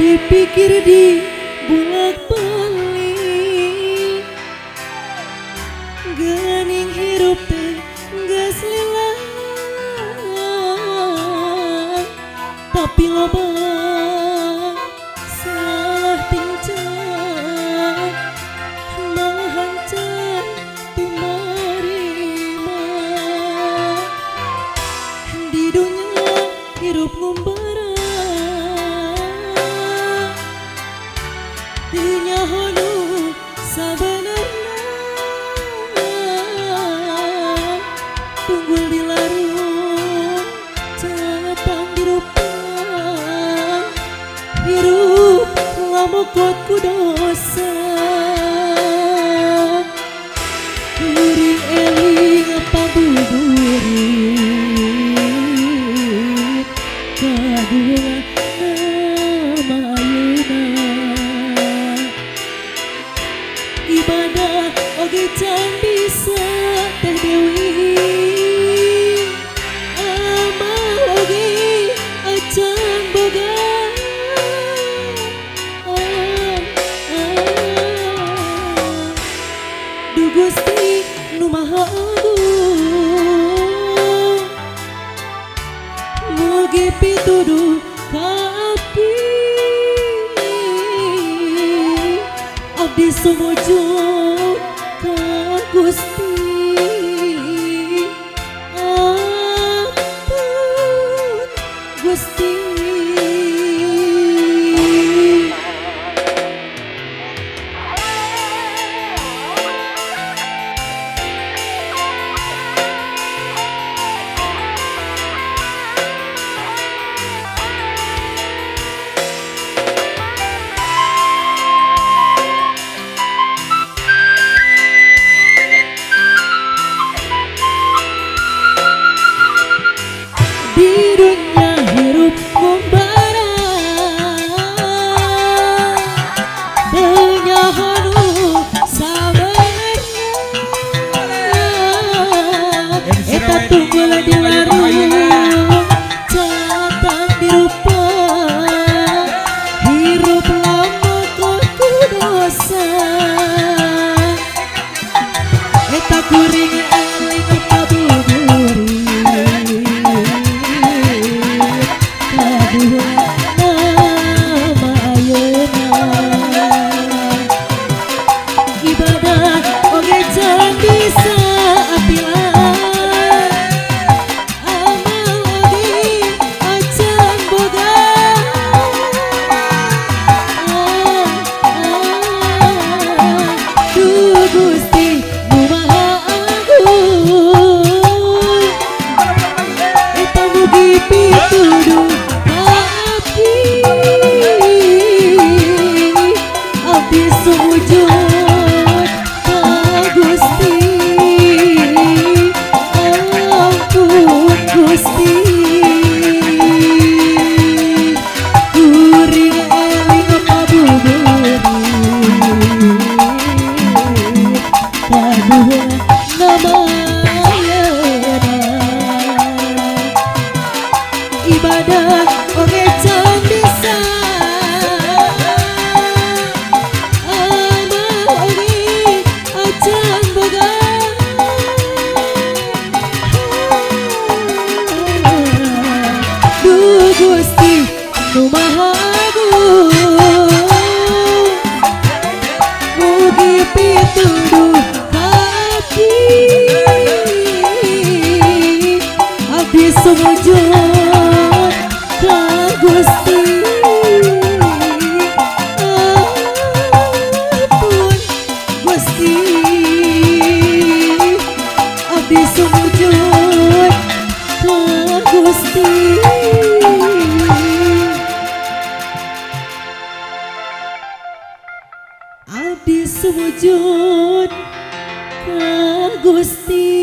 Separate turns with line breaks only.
dipikir di bulak balik gening hirup teh geus lila tapi loba salah tingkah mahancan tumarima di dunia hirup ngumbara dinyahono sabenerna tunggul di larung catang dirupang hirup lamukot ku dosa kuring eling pabuburit kadua nama ayeuna ibadah oge can bisa teh Dewi amal oge acan boga du Gusti nu Maha Agung mugi pituduh ka abdi abdi sumujud ka Gusti ampun Gusti di dunia hirup ngumbara denyahono sabenerna eta tunggul di larung catang dirupang hirup lamukot ku dosa eta kuring eling pabuburit nama ayeuna ibadah oge can bisa apilan amal oge acan boga du Gusti nu Maha Agung eta mugi pituduh abdi sumujud ka Gusti ampun Gusti kuring eling pabuburit kadua nama ayeuna ibadah oge can bisa amal oge acan boga du Gusti nu Maha Agung mugi pituduh ka abdi abdi sumujud ka Gusti ampun Gusti abdi sumujud ka Gusti abdi sumujud ka Gusti